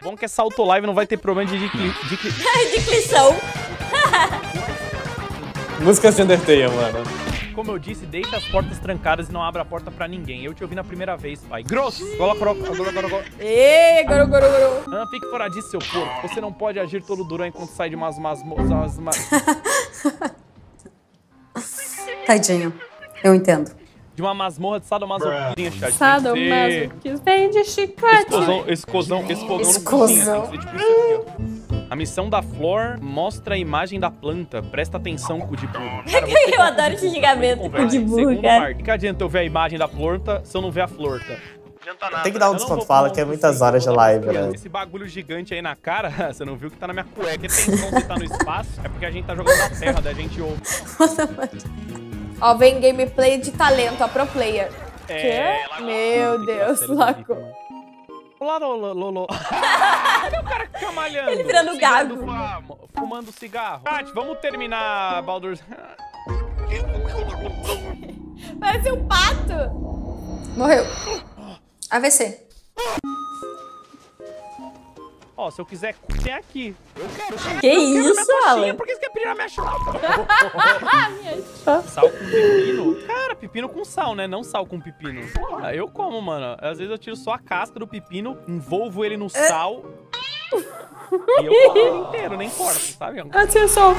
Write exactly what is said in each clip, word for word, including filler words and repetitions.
Bom que essa autolive não vai ter problema de dicli... dicli... Diclição. Músicas de Undertale, mano. Como eu disse, deixa as portas trancadas e não abra a porta pra ninguém. Eu te ouvi na primeira vez, pai. Grosso! Gola, goro, goro, goro, goro. Ê, goro, goro, goro. Ah, fique fora disso, seu porco. Você não pode agir todo durão enquanto sai de umas masmorras. Mas... Tadinho. Eu entendo. De uma masmorra de sadomasoquistinha, chat. Sadomasoquismo. Vem de chiclete. Esse cozão, esse cozão, esse cozão Esse no cozinha, cozão. tem que ser tipo isso aqui, ó. A missão da Flor mostra a imagem da planta. Presta atenção, cu de burro. Cara, Eu adoro esse xingamento, cu de burro, Segundo cara. parte, o que adianta eu ver a imagem da planta se eu não ver a flor, tá? Tem que dar um desconto, fala que é muitas horas de live, né? Esse bagulho gigante aí na cara, você não viu que tá na minha cueca. Atenção, você tá no espaço, é porque a gente tá jogando na terra, da gente ouve. Ó, vem gameplay de talento, a pro player. É, Quê? Meu Deus, Laco. Olá, Lolo, Lolo. Cadê o cara que fica malhando? Ele virando Cigarro, gago. fuma- Fumando cigarro. Tati, vamos terminar Baldur's... Parece um pato. Morreu. A V C. Ó, se eu quiser, tem aqui. Eu quero. Que eu quero isso, minha Alan? Por que você quer pedir a minha Sal com pepino? Cara, pepino com sal, né? Não sal com pepino. Ah, eu como, mano. Às vezes eu tiro só a casca do pepino, envolvo ele no sal e eu como ele inteiro, nem corto, sabe? Atenção.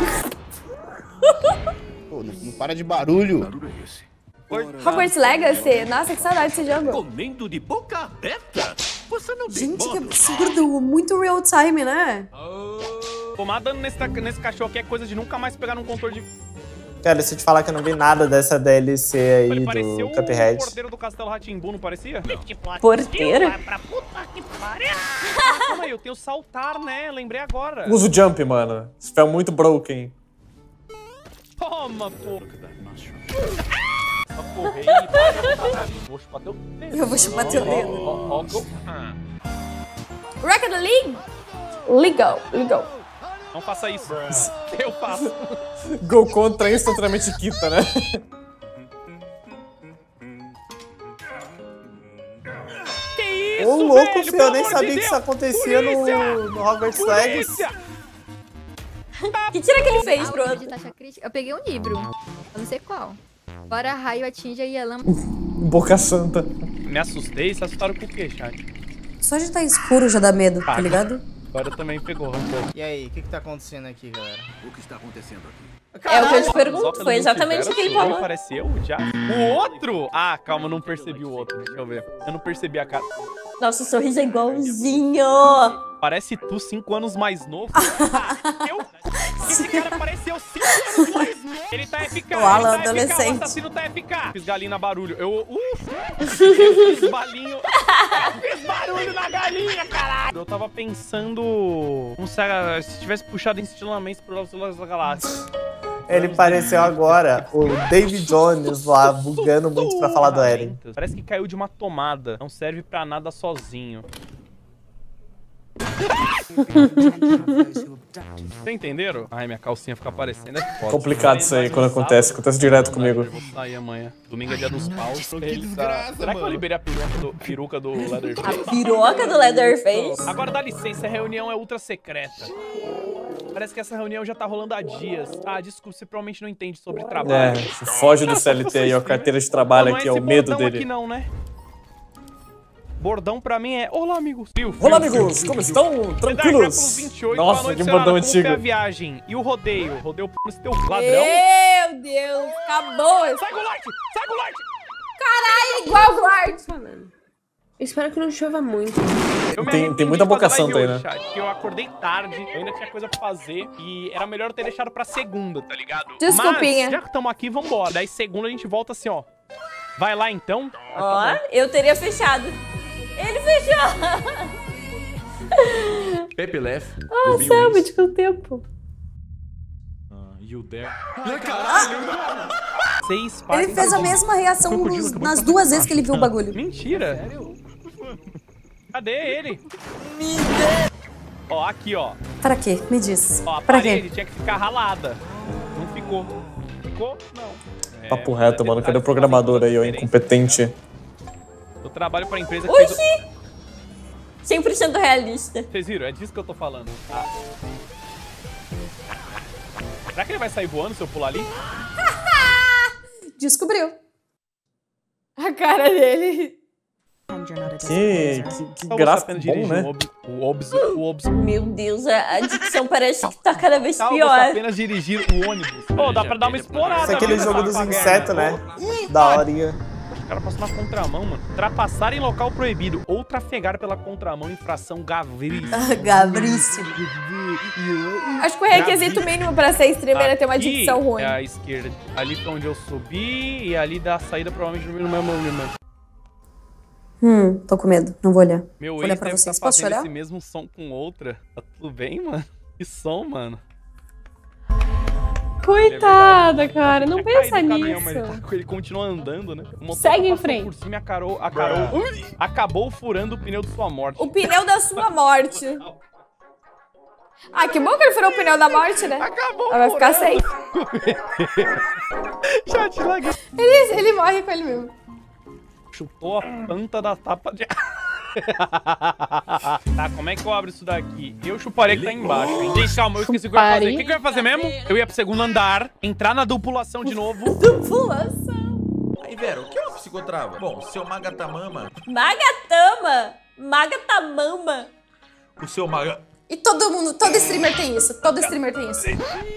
Pô, não, não para de barulho. Hogwarts Legacy? Nossa, que saudade desse jogo. Comendo de boca aberta? Você não tem Gente, que modo. absurdo. Muito real time, né? Tomar dano nesse, nesse cachorro aqui é coisa de nunca mais pegar num controle de... Cara, se eu te falar que eu não vi nada dessa D L C aí Ele do parecia o Cuphead. porteiro do Castelo Rá-Tim-Bum, não parecia? Porteiro? Calma aí, eu tenho saltar, né? Lembrei agora. Usa o jump, mano. Spell muito broken. Toma, porca. Essa porra aí. Vou chupar teu dedo. Eu vou chupar teu Ó, dedo. ó, ó, ó, ah. Rocket League? Legal, legal. Não faça isso. Eu faço. Gol contra instantaneamente quita, né? Que isso, Ô, louco, velho, filho. pelo Eu nem amor sabia de que isso Deus. acontecia Polícia! no, no Hogwarts Legacy. Polícia! Que tira que ele fez, Alvo de pronto? taxa crítica. Eu peguei um livro. Eu não sei qual. Agora raio atinge a Yalan. Boca Santa. Me assustei, se assustaram com o quê, chat? Só de tá escuro já dá medo, tá ligado? Agora também pegou um pouco. E aí, o que que tá acontecendo aqui, galera? O que está acontecendo aqui? É o que eu te Só pergunto, pelo foi exatamente o que ele multiverso, falou. Pareceu já. O outro? Ah, calma, eu não percebi o outro. Deixa eu ver. Eu não percebi a cara. Nossa, o sorriso é igualzinho. Parece tu cinco anos mais novo. eu? Esse cara parece eu cinco anos mais novo. Ele tá F K. O Alan, ele tá adolescente. F K, o assassino tá F K. Fiz galinha barulho. Eu, uf. Eu fiz balinho. Eu fiz barulho na galinha, caralho. Eu tava pensando como se, a- se tivesse puxado instintivamente pro Lado da Galáxia. Ele pareceu agora o David Jones lá, bugando muito pra falar do Eren. Parece que caiu de uma tomada. Não serve pra nada sozinho. Vocês entenderam? Ai, minha calcinha fica aparecendo. É foda. Complicado isso aí quando acontece. Acontece direto comigo. Eu vou sair amanhã. Domingo é dia dos paus. Que Ele tá- desgraça, Será que eu mano. liberei a peruca do, peruca do Leatherface? Piroca do Leatherface? Agora dá licença, a reunião é ultra secreta. Parece que essa reunião já tá rolando há dias. Ah, desculpa, você provavelmente não entende sobre É, trabalho. foge do C L T aí, ó. Carteira de trabalho Não aqui, é é o esse medo bordão dele. aqui não, né? Bordão pra mim é... Olá, amigos. Fio, fio, Olá, fio, amigos, fio, como fio. estão? Medalha Tranquilos? Século vinte e oito, Nossa, boa noite, que senhora. bordão Como foi antigo. a viagem? E o rodeio? Rodeio p nesse teu ladrão? Meu Deus, acabou. Sai, Goulart! Sai, Goulart! Caralho, igual o Guard. Espero que não chova muito. Eu me Tem- arrependi tem muita de boca fazer live santa aí, hoje, né? chat, porque eu acordei tarde, eu ainda tinha coisa pra fazer e era melhor eu ter deixado pra segunda, tá ligado? Desculpinha. Mas, já que estamos aqui, vambora. Daí segunda a gente volta assim, ó. Vai lá então. Ó, eu teria fechado. Ele fechou. Pepe Lef. Ah, Selbit, com o tempo. You there. Seis Ele partes. fez a mesma reação nos- nas duas vezes que ele viu o bagulho. Mentira. Cadê ele? Ó, aqui, ó. Pra quê? Me diz. Ó, a Pra parede quê? tinha que ficar ralada. Não ficou. Ficou? Não. É, Papo mas reto, é mano. Cadê o detalhe, programador faz aí, ó? diferença. Incompetente. Eu trabalho pra empresa que fez... o- Oxi! cem por cento realista. Vocês viram? É disso que eu tô falando. Ah. Será que ele vai sair voando se eu pular ali? Descobriu. A cara dele. Que, que, que gráfico bom, né? O obs, o obs. Meu Deus, a, a dicção parece que tá cada vez Tá, pior. apenas dirigir o ônibus. Pô, dá pra dar uma explorada. Isso é aquele né, jogo pra- dos pra insetos, guerra. né? Da horinha. Os caras passam na contramão, mano. Trapassar em local proibido ou trafegar pela contramão, infração gavíssima. Gabríssimo. Acho que o requisito mínimo pra ser streamer é ter uma Aqui dicção ruim. é a esquerda. Ali pra onde eu subi e ali da saída provavelmente no meu movimento. Hum, tô com medo. Não vou olhar. Meu Vou olhar ex pra deve vocês. estar Posso fazendo olhar? esse mesmo som com outra. Tá tudo bem, mano? Que som, mano. Coitada, cara. Não Tinha pensa caído do nisso. caminhão, mas ele, tá- ele continua andando, né? O motor Segue em passou frente. por cima e a Carol, a Carol Ui! acabou furando o pneu de sua morte. O pneu da sua morte. Ah, que bom que ele furou o pneu da morte, né? Acabou Ela vai ficar furando. safe. Já te larguei. Ele, ele morre com ele mesmo. Chutou a planta da tapa de... Tá, como é que eu abro isso daqui? Eu chuparei que tá embaixo, hein? Gente, calma, eu esqueci o que eu ia fazer. O que, que eu ia fazer mesmo? Eu ia pro segundo andar, entrar na dupulação de novo. Dupulação. Aí, Vera, o que é uma psicotrava? Bom, seu Magatamama, Magatama. Magatamama. o seu Maga... E todo mundo, todo streamer tem isso. Todo streamer tem isso.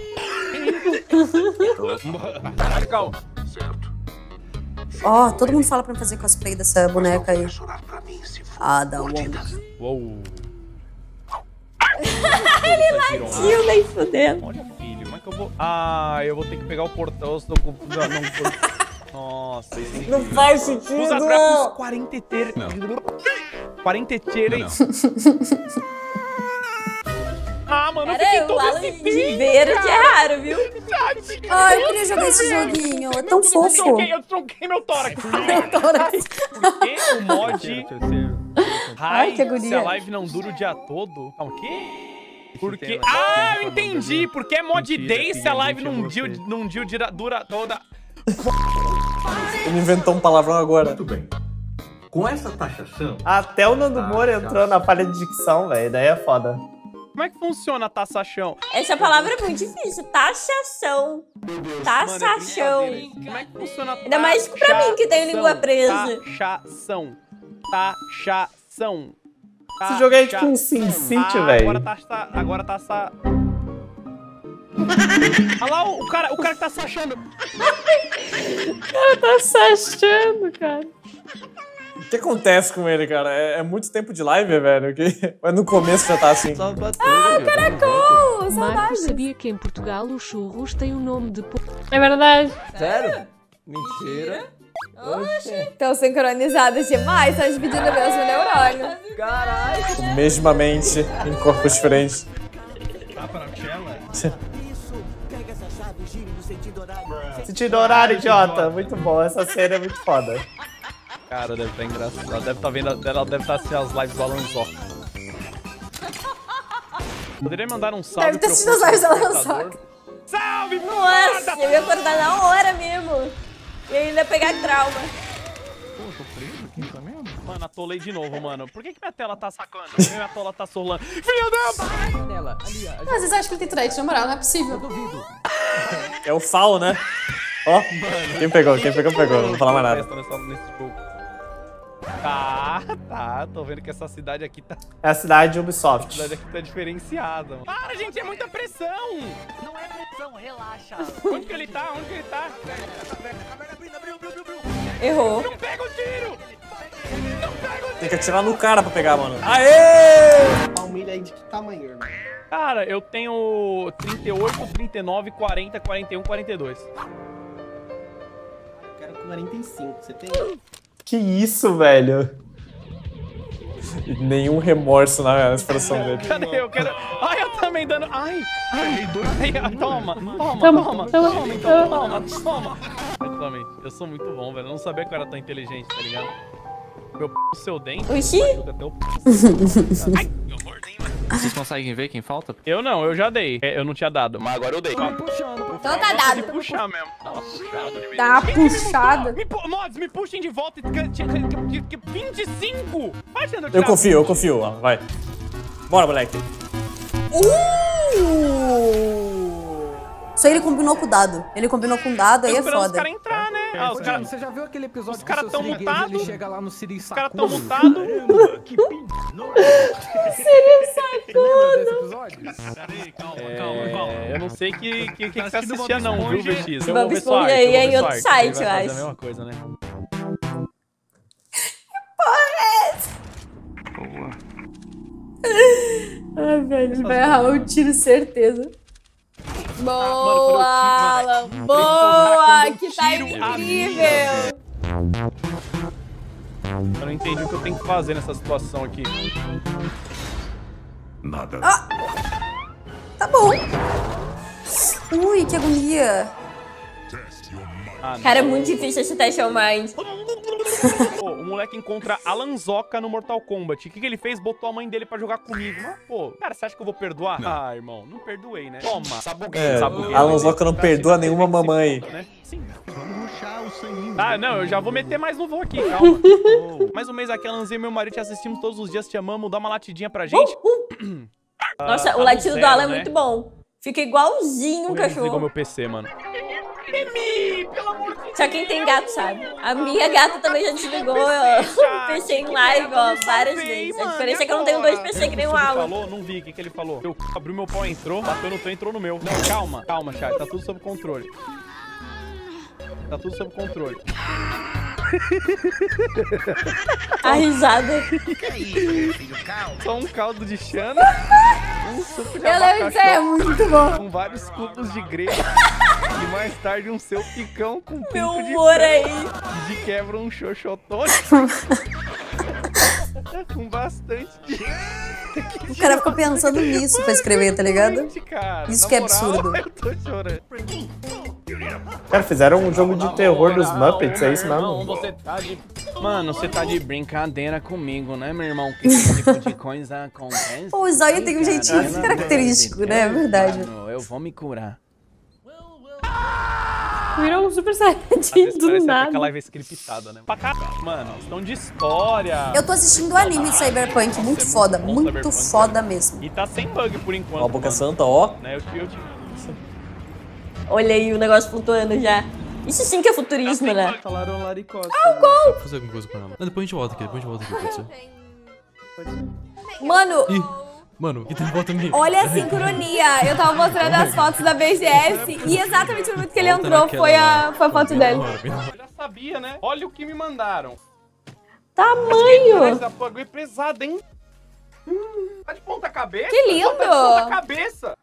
Calma. Ó, oh, todo mundo fala pra eu fazer cosplay dessa boneca aí. Ah, da Wong. Uou. Ele latiu, nem fudendo. Olha, filho, como é que eu vou... Ah, eu vou ter que pegar o portão. Eu tô com... Não, não... Nossa, esse... Não faz sentido! Usa trapos quarenta e ter... quarenta e ter... Ah, mano, eu Cara, fiquei o todo Alan esse de verde é raro, viu? Ai, eu queria jogar esse joguinho. É tão Eu fofo. tronquei, eu tronquei meu tórax. Porque o mod... Ai, que Ai, agonia. se a live não dura o dia todo... Calma, o quê? Porque... Ah, eu entendi! Porque é mod day se a live num dia, num dia dura, dura toda... Ele inventou um palavrão agora. Muito bem. Com essa taxação... Até o Nando Moura entrou na falha de dicção, velho. Daí é foda. Como é que funciona a taxação? Essa palavra é muito difícil. Taxação. Taxação. Como é que funciona a Ainda mais pra mim, que tenho língua presa. Taxação. Taxação. Esse jogo é tipo um SimCity, Ah, velho. Agora tá... tá- Agora tá... sa- Olha lá o, o cara, o cara que tá se achando. Tá se achando, cara. O que acontece com ele, cara? É, é muito tempo de live, velho. Que... Mas no começo já tá assim. Ah, o caracol! Marco Saudades. sabia que em Portugal os churros têm o nome de... po- É verdade. Sério? Mentira. Estão sincronizadas demais. Estão dividindo o mesmo neurônio. Caralho. Mesmamente, em corpos diferentes. Sentido horário, idiota. Muito bom. Essa cena é muito foda. Cara, deve estar engraçado. Ela deve estar vendo. Ela deve estar assistindo as lives do Alanzó. Poderia mandar um salve Deve ter pro assistido as lives do Alanzó. espectador? Salve, Nossa, eu ia acordar na hora mesmo. E ainda pegar trauma. Pô, tô preso aqui também. Mano, atolei de novo, mano. Por que, que minha tela tá sacando? Por que minha tela tá solando? Filho da... Nela, ali, a Às vezes eu acho que ele tem Tourette, na moral, não é possível. duvido. É o Fal, né? Ó, quem pegou? Quem pegou, pegou. Não vou falar mais nada. Nessa- nesse jogo. Tá, tá. Tô vendo que essa cidade aqui tá... É a cidade A Ubisoft. cidade aqui tá diferenciada, mano. Para, gente, é muita pressão! Não é pressão, relaxa. Onde que ele tá? Onde que ele tá? Errou. Não pega o tiro! Não pega o tiro! Tem que atirar no cara pra pegar, mano. Aê! Palmilha aí de que tamanho, irmão? Cara, eu tenho trinta e oito, trinta e nove, quarenta, quarenta e um, quarenta e dois. Eu quero quarenta e cinco, você tem? Que isso, velho? Nenhum remorso na expressão dele. Cadê? Eu quero... Ai, eu também dando... Ai! Ai, ai, toma! Toma, toma, Toma, toma! toma, Toma, então, toma. toma, toma! Exatamente. Eu sou muito bom, velho. Eu não sabia que eu era tão inteligente, tá ligado? Meu p... seu dente... Oxi. ajuda até o p... Ai, meu gordinho, mano. Vocês conseguem ver quem falta? Eu não, eu já dei. É, eu não tinha dado, mas agora eu dei. Puxando. Então tá Gosta dado. de puxar mesmo. Dá uma puxada. Me pu- Mods, me puxem de volta e vinte e cinco! Vai, Xandão, Eu tirar confio, eu confio, Alan, vai. Bora, moleque. Uh! Só ele combinou com o dado. Ele combinou com o dado, aí é esperando os foda. caras entrar, né? Ah, os Ô, caras Você já viu aquele episódio os caras que o seu tão Siriguejo, mutados. ele chega lá no Siri Os caras tão Sacudo? mutados. Que pin... Siri Sacudo! Lembra desse episódio? Peraí, calma, calma, calma. Eu não sei que que, que, que você assistia não, viu, V X? Eu Bob vou ver sua Esponja arte, eu aí vou é ver em sua outro arte, site, ele vai eu fazer acho. a mesma coisa, né? Ai, velho, ele vai errar o tiro, certeza. Boa, Alan. Boa, que tá incrível. Eu não entendi o que eu tenho que fazer nessa situação aqui. Nada. Ah, tá bom. Ui, que agonia. Ah, Cara, é muito difícil esse teste online. Pô, o moleque encontra Alan Zoka no Mortal Kombat. O que, que ele fez? Botou a mãe dele pra jogar comigo. Mas, pô, cara, você acha que eu vou perdoar? Não. Ah, irmão, não perdoei, né? Toma. Sabuguei. É, Sabuguei. Alan Zoka não perdoa nenhuma mamãe. Né? Sim. Ah, não, eu já vou meter mais no voo aqui, calma. Oh. Mais um mês aqui, Alanzinho e meu marido te assistimos todos os dias, te amamos. Dá uma latidinha pra gente. Uh, uh. Nossa, Ah, o latido zero, do Alan é né? muito bom. Fica igualzinho um Desligou cachorro. meu P C, mano. Mimi, pelo amor de Deus. Só quem tem gato sabe. A minha gata também já desligou ó, o P C em live, ó, várias vezes. A diferença é que eu não tenho dois P C que nem o Ele Alan. falou, não vi, o que, que ele falou? Eu abriu meu pau, entrou, bateu no teu, entrou no meu. Não, calma, calma, chat, tá tudo sob controle. Tá tudo sob controle. A risada. Só um caldo de chana, um suco de Eu lembro que isso é abacaxi, muito bom. com vários cubos de grego e mais tarde um seu picão com Meu pinto de humor frango. aí. De quebra um xoxotone com bastante de... O cara ficou pensando nisso pra escrever, tá ligado? Cara, Isso na que é moral, absurdo. Eu tô chorando. Cara, fizeram um jogo de terror dos Muppets, é isso Irmão, mesmo? você tá de... Mano, você tá de brincadeira comigo, né, meu irmão? Que esse tipo de coisa acontece? Pô, o Zóio tem um jeitinho Pelo característico, amor de né? É Deus, verdade. mano, eu vou me curar. Virou um super saiyajin Às vezes do parece até nada. que a live é scriptada, né? Pra caralho, mano, questão de história. Eu tô assistindo o anime de Cyberpunk, muito foda, muito foda mesmo. E tá sem bug por enquanto. Ó, a boca mano. santa, ó. Né, eu te, eu te... Olha aí o negócio flutuando já. Isso sim que é futurismo, né? Falaram laricose. Ah, o gol! Vou fazer alguma coisa com ela. Não, depois a gente volta aqui, depois a gente volta aqui, pode ser? Mano, Ih, mano, que tem volta minha. olha a sincronia. Eu tava mostrando as fotos da B G S e exatamente no momento que ele entrou foi a, foi a foto dele. Eu já sabia, né? Olha o que me mandaram. Tamanho! Essa bagulho é pesada, hein? Hum, tá de ponta cabeça? Que lindo! Tá de ponta cabeça!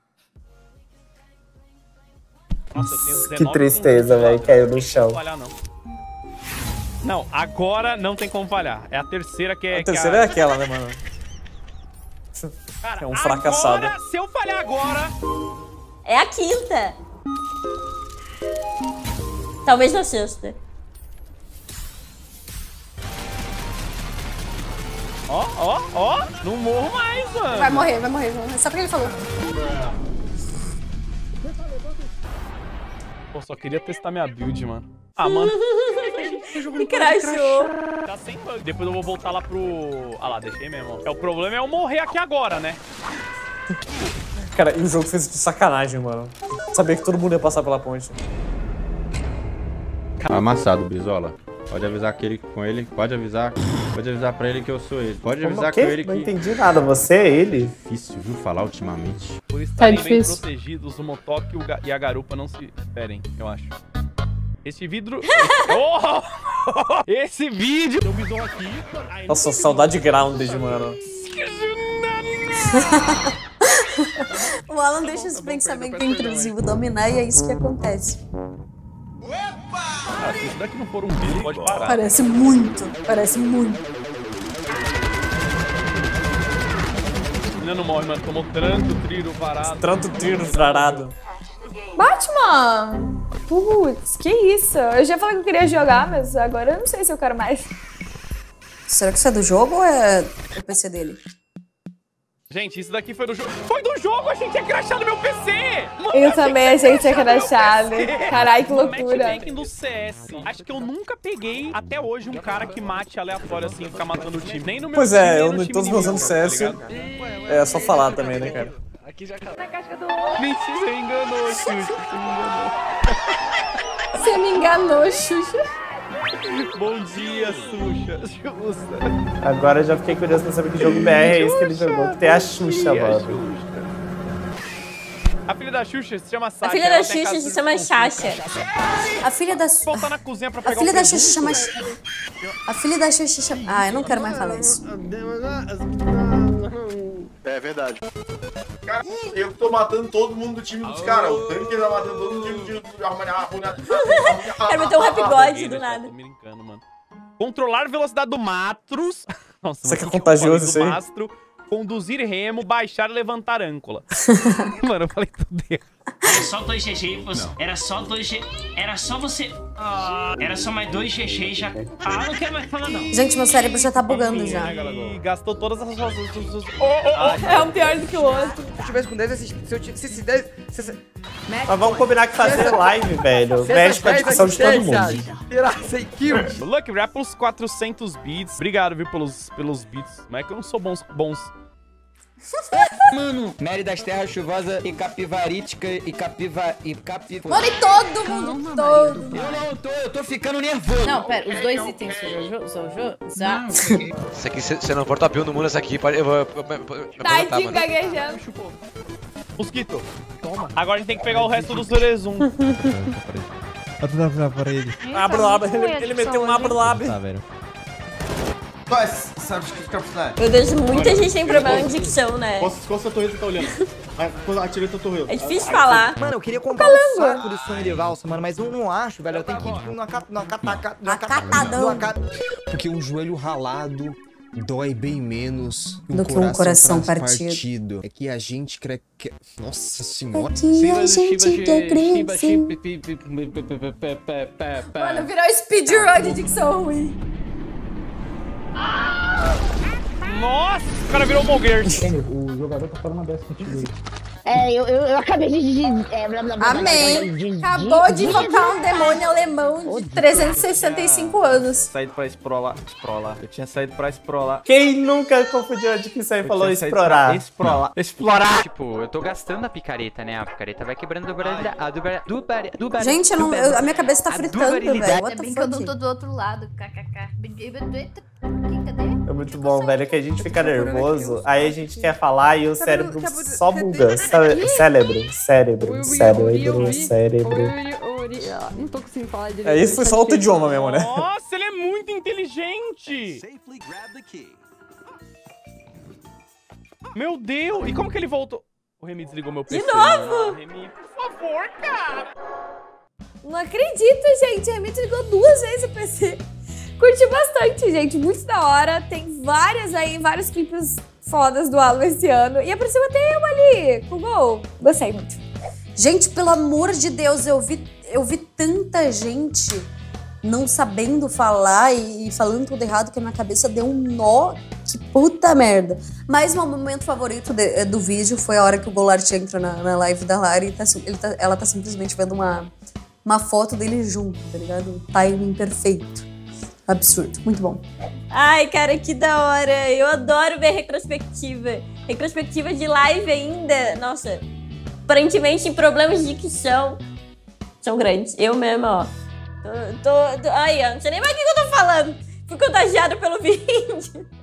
Nossa, eu tenho Que dezenove tristeza, segundos, velho, caiu no Não chão. tem como falhar, não. Não, agora não tem como falhar. É a terceira que é... A terceira que é aquela, né, mano? Cara, É um fracassado. Agora, se eu falhar agora... É a quinta. Talvez na sexta. Ó, ó, ó, não morro mais, mano. Vai morrer, vai morrer, vai morrer. Só porque ele falou. Pô, só queria testar minha build, mano. Ah, mano. Me crashou. Tá sem bug. Depois eu vou voltar lá pro... Ah lá, deixei mesmo. É, o problema é eu morrer aqui agora, né? Cara, e o jogo fez de sacanagem, mano. Sabia que todo mundo ia passar pela ponte. Amassado, Brizola. Pode avisar aquele com ele. Pode avisar. Pode avisar pra ele que eu sou ele. Pode Como avisar que? com ele que... Não entendi nada, você é ele? Difícil, viu, falar ultimamente. Por estarem Tá bem difícil. protegidos, o Motoque e o ga- e a garupa não se ferem, eu acho. Esse vidro... Oh! Esse vídeo... Eu visou aqui... Nossa, saudade grounded, mano. O Alan deixa esse pensamento intrusivo dominar e é isso que acontece. Ah, se isso daqui não for um vídeo, pode parar. Parece muito, parece muito. A menina não morre, mano. Tomou tanto tiro varado. Tanto tiro varado. Batman! Putz, que isso? Eu já falei que eu queria jogar, mas agora eu não sei se eu quero mais. Será que isso é do jogo ou é o P C dele? Gente, isso daqui foi do jogo. Foi do jogo, a gente tinha crachado meu P C! Mano, Eu também achei que tinha crachado. Caralho, que No loucura. matchmaking do C S. Acho que eu nunca peguei até hoje um cara que mate aleatório assim e ficar matando o time. Nem no meu Pois time, é, nem eu no em time todos os meus inimigo, anos C S, tá é só falar também, né, cara? Aqui já acabou. Mentira, você me enganou, Xuxa. Você me enganou, Xuxa. Bom dia, Xuxa. Xuxa. Agora eu já fiquei curioso pra saber que jogo B R é esse que ele jogou. Que tem a Xuxa, mano. A filha da Xuxa se chama Sasha. A filha da Xuxa se chama Sasha. A filha da Voltar na cozinha pra A pegar filha o da presunto. Xuxa chama. A filha da Xuxa chama. Ah, eu não quero mais falar isso. É verdade. Cara, eu tô matando todo mundo do time dos caras. O tanque tá matando todo mundo do time do time. Quero meter um rap god do nada. Tô me brincando, mano. Controlar a velocidade do Matros. Nossa, Isso aqui é mano, contagioso, do isso aí? Mastro, conduzir remo, baixar e levantar âncora. Mano, eu falei tudo errado. Era só dois G Gs, era só dois G... Era só você... Ah, era só mais dois G Gs já... Ah, não quero mais falar não. Gente, meu cérebro já tá bugando já. E gastou todas as suas... Oh, oh, oh. É um pior do que o outro. Se eu tivesse com dez, se eu tivesse... Se, se, dez, se, se... Mas vamos combinar que fazer live, velho. Mexe com a discussão de todo mundo. Tirar cem kills. Lucky Rap pelos quatrocentos bits. Obrigado, viu, pelos, pelos bits. Mas é que eu não sou bons... bons. Mano, Mary das Terras Chuvosa e Capivarítica e Capiva... e Capi... Mano, e todo mundo, todo. Eu não tô, eu tô ficando nervoso. Não, pera, os dois itens são Jojo? São Jojo? Já. Isso aqui, se você não for top um no mundo, essa aqui, pode, eu vou... Tadinho, gaguejando. Mosquito. Toma. Agora a gente tem que pegar o resto dos Zorezum. Pra ele. Abro lá, ele, ele meteu um abro lá. Tá, velho. Mas, sabe o que fica por lá? Meu Deus, muita gente tem problema de dicção, né? Qual a torreta tá olhando? Atira a torreta. É difícil falar. Mano, eu queria comprar um saco de sonho de valsa, mano, mas eu não acho, velho. Eu tenho que ir tipo, numa Acatadão. Porque um joelho ralado dói bem menos do que um coração pra- partido. É que a gente crê que... Nossa senhora. É que a gente quer crescer. Mano, virou speedrun de dicção ruim. Nossa, o cara virou Mogert. O jogador tá falando uma dessa contigo aí. É, eu, eu, eu acabei de... É, blá, blá, blá, Amém. blá, blá, blá, Acabou de invocar um demônio alemão de trezentos e sessenta e cinco anos. Saído pra esprolar. Esprolar. Eu tinha saído pra esprolar. Quem nunca confundiu a que isso aí Eu falou tinha saído explorar? pra Explorar. Explorar. Tipo, eu tô gastando a picareta, né? A picareta vai quebrando a durabilidade. A durabilidade. Dubar, dubar, Gente, eu não, eu- a minha cabeça tá fritando, velho. Ainda What the bem que eu não fuck? tô do outro lado. Kkk. É muito bom, velho, que a gente fica nervoso, aí a gente quer falar e o cérebro só buga. Cé- Cérebro, cérebro, cérebro, cérebro. Não tô conseguindo falar direito. É, isso foi só outro idioma mesmo, né? Nossa, ele é muito inteligente. Meu Deus, e como que ele voltou? O Remy desligou meu P C. De novo? Remy, por favor, cara. Não acredito, gente. A Remy ligou duas vezes o P C. Curti bastante, gente. Muito da hora. Tem várias aí, vários clipes fodas do Alan esse ano. E apareceu até eu ali com o gol. Gostei muito. Gente, pelo amor de Deus, eu vi, eu vi tanta gente não sabendo falar e, e falando tudo errado que a minha cabeça deu um nó. Que puta merda. Mas meu momento favorito de- do vídeo foi a hora que o Golart entra na, na live da Lari e tá, sim- ele tá- ela tá simplesmente vendo uma, uma foto dele junto, tá ligado? O timing perfeito. Absurdo. Muito bom. Ai, cara, que da hora. Eu adoro ver retrospectiva. Retrospectiva de live ainda. Nossa, aparentemente problemas de dicção são grandes. Eu mesma, ó. Tô, tô, tô, ai, ó, não sei nem mais o que eu tô falando. Fui contagiada pelo vídeo.